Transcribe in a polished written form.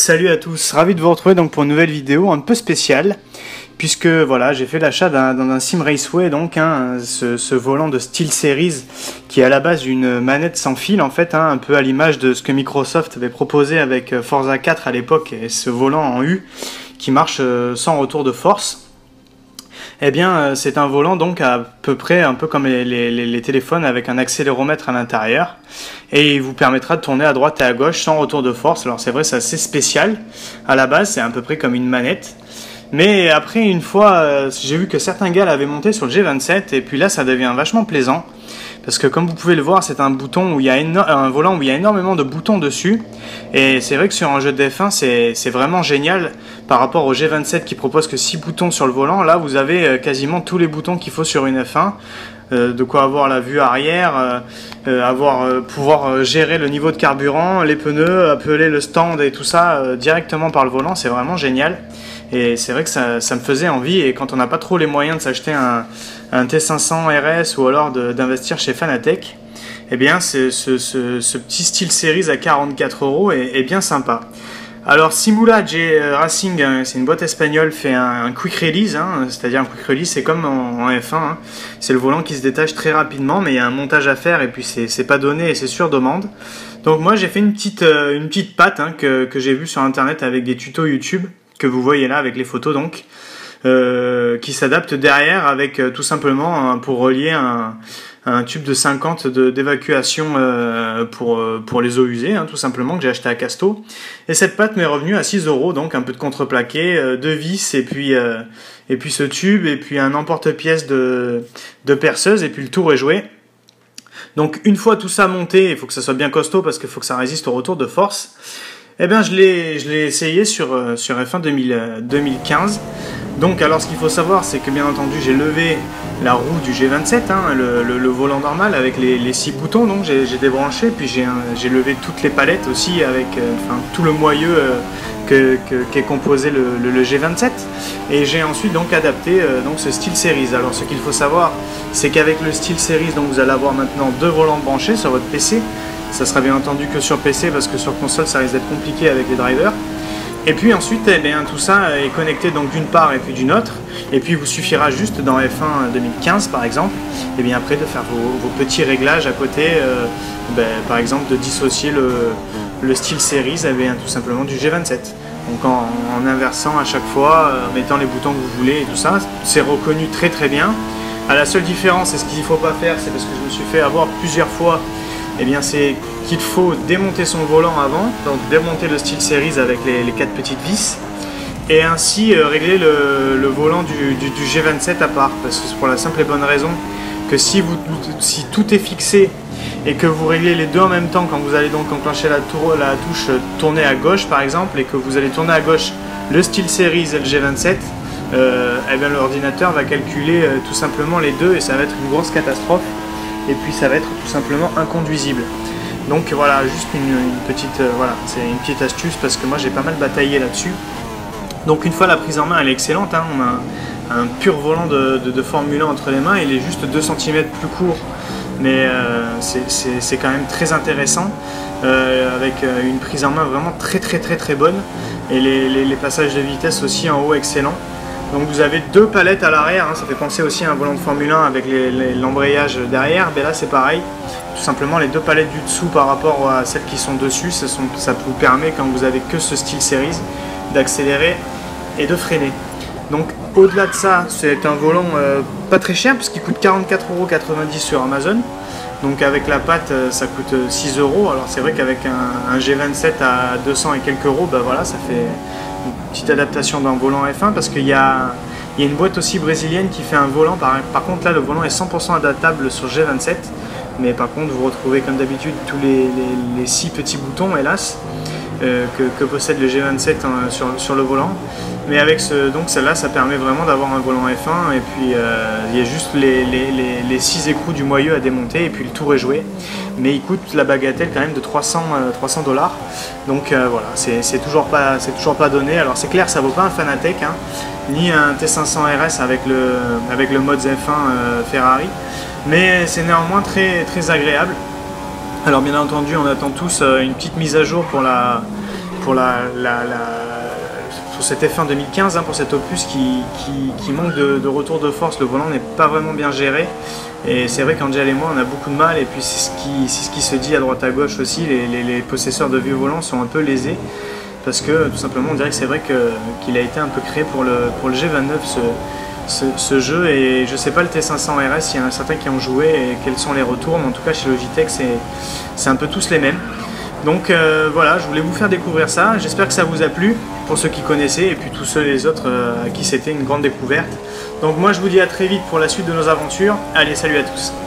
Salut à tous, ravi de vous retrouver donc pour une nouvelle vidéo un peu spéciale, puisque voilà, j'ai fait l'achat d'un Sim Raceway, donc ce volant de SteelSeries qui est à la base une manette sans fil en fait, un peu à l'image de ce que Microsoft avait proposé avec Forza 4 à l'époque, et ce volant en U qui marche sans retour de force. Eh bien, c'est un volant donc à peu près un peu comme les téléphones avec un accéléromètre à l'intérieur, et il vous permettra de tourner à droite et à gauche sans retour de force. Alors c'est vrai, c'est assez spécial à la base, c'est à peu près comme une manette. Mais après, une fois, j'ai vu que certains gars l'avaient monté sur le G27, et puis là ça devient vachement plaisant. Parce que comme vous pouvez le voir, c'est un bouton où il y a un volant où il y a énormément de boutons dessus. Et c'est vrai que sur un jeu de F1, c'est vraiment génial par rapport au G27 qui propose que 6 boutons sur le volant. Là, vous avez quasiment tous les boutons qu'il faut sur une F1. De quoi avoir la vue arrière, pouvoir gérer le niveau de carburant, les pneus, appeler le stand et tout ça directement par le volant. C'est vraiment génial. Et c'est vrai que ça me faisait envie, et quand on n'a pas trop les moyens de s'acheter un T500 RS ou alors d'investir chez Fanatec, eh bien ce petit SteelSeries à 44 € est bien sympa. Alors Simula J Racing, c'est une boîte espagnole, fait un quick release, c'est-à-dire un quick release, c'est comme en F1, c'est le volant qui se détache très rapidement, mais il y a un montage à faire et puis c'est pas donné et c'est sur demande. Donc moi j'ai fait une petite patte que j'ai vue sur internet avec des tutos YouTube, que vous voyez là avec les photos donc, qui s'adapte derrière avec tout simplement pour relier un tube de 50 d'évacuation pour les eaux usées, tout simplement, que j'ai acheté à Casto. Et cette patte m'est revenue à 6 €, donc un peu de contreplaqué, 2 vis, et puis ce tube, et puis un emporte-pièce de perceuse, et puis le tour est joué. Donc une fois tout ça monté, il faut que ça soit bien costaud parce qu'il faut que ça résiste au retour de force. Eh bien, je l'ai essayé sur F1 2015. Donc, alors, ce qu'il faut savoir, c'est que, bien entendu, j'ai levé la roue du G27, le volant normal, avec les 6 boutons. Donc, j'ai débranché, puis j'ai levé toutes les palettes aussi, avec tout le moyeu qu'est composé le G27. Et j'ai ensuite donc adapté ce SteelSeries. Alors, ce qu'il faut savoir, c'est qu'avec le SteelSeries, donc, vous allez avoir maintenant 2 volants branchés sur votre PC. Ça sera bien entendu que sur PC, parce que sur console ça risque d'être compliqué avec les drivers. Et puis ensuite, eh bien, tout ça est connecté donc d'une part et puis d'une autre. Et puis il vous suffira juste dans F1 2015 par exemple, et bien après de faire vos petits réglages à côté, par exemple de dissocier le SteelSeries tout simplement du G27. Donc en inversant à chaque fois, en mettant les boutons que vous voulez et tout ça, c'est reconnu très très bien. La seule différence, et ce qu'il ne faut pas faire, c'est parce que je me suis fait avoir plusieurs fois, eh bien c'est qu'il faut démonter son volant avant, donc démonter le SteelSeries avec les 4 petites vis, et ainsi régler le volant du G27 à part, parce que c'est pour la simple et bonne raison que si tout est fixé et que vous réglez les deux en même temps, quand vous allez donc enclencher la touche tourner à gauche par exemple, et que vous allez tourner à gauche le SteelSeries et le G27, eh bien l'ordinateur va calculer tout simplement les deux, et ça va être une grosse catastrophe. Et puis ça va être tout simplement inconduisible. Donc voilà, juste c'est une petite astuce, parce que moi j'ai pas mal bataillé là-dessus. Donc une fois la prise en main, elle est excellente, on a un pur volant de Formule 1 entre les mains, il est juste 2 cm plus court, mais c'est quand même très intéressant, avec une prise en main vraiment très bonne, et les passages de vitesse aussi en haut excellents. Donc vous avez 2 palettes à l'arrière, ça fait penser aussi à un volant de Formule 1 avec l'embrayage derrière, mais là c'est pareil, tout simplement les 2 palettes du dessous par rapport à celles qui sont dessus, ça vous permet, quand vous avez que ce SteelSeries, d'accélérer et de freiner. Donc au-delà de ça, c'est un volant pas très cher, puisqu'il coûte 44,90 € sur Amazon. Donc avec la patte, ça coûte 6 €. Alors c'est vrai qu'avec un G27 à 200 et quelques euros, voilà, ça fait une petite adaptation d'un volant F1, parce qu'il y a une boîte aussi brésilienne qui fait un volant. Par contre là, le volant est 100% adaptable sur G27, mais par contre vous retrouvez comme d'habitude tous les 6 petits boutons, hélas, que possède le G27 sur le volant. Mais avec celle-là, ça permet vraiment d'avoir un volant F1, et puis il y a juste les 6 écrous du moyeu à démonter, et puis le tour est joué. Mais il coûte la bagatelle quand même de 300 $. Donc voilà, c'est toujours pas donné. Alors c'est clair, ça vaut pas un Fanatec, ni un T500 RS avec le mode F1 Ferrari, mais c'est néanmoins très agréable. Alors bien entendu, on attend tous une petite mise à jour pour pour pour cet F1 2015, hein, pour cet opus qui manque de retour de force. Le volant n'est pas vraiment bien géré. Et c'est vrai qu'Angel et moi on a beaucoup de mal, et puis c'est ce qui se dit à droite à gauche aussi, les possesseurs de vieux volants sont un peu lésés, parce que tout simplement on dirait que c'est vrai qu'il a été un peu créé pour le G29 ce jeu, et je sais pas le T500 RS, il y en a certains qui ont joué et quels sont les retours, mais en tout cas chez Logitech c'est un peu tous les mêmes. Donc voilà, je voulais vous faire découvrir ça, j'espère que ça vous a plu, pour ceux qui connaissaient, et puis tous ceux les autres à qui c'était une grande découverte. Donc moi je vous dis à très vite pour la suite de nos aventures, allez salut à tous.